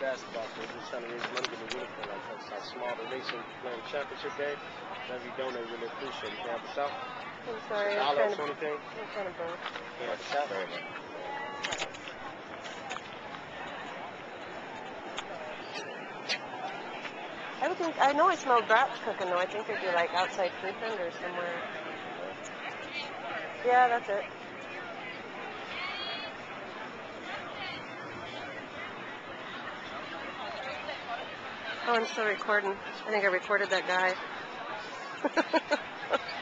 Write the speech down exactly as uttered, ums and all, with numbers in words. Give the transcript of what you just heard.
basketball for. We're just trying to raise money to get a uniform like that. It's how small the racing playing championship day. Whatever you donate, really appreciate it. Can you help us out? I'm sorry. A I'm dollar kind or of, anything? I'm kind of broke. Can you help us out? Very much. I would think, I know I smelled brats cooking though. I think they'd be like outside food vendors somewhere. Yeah, that's it. Oh, I'm still recording. I think I recorded that guy.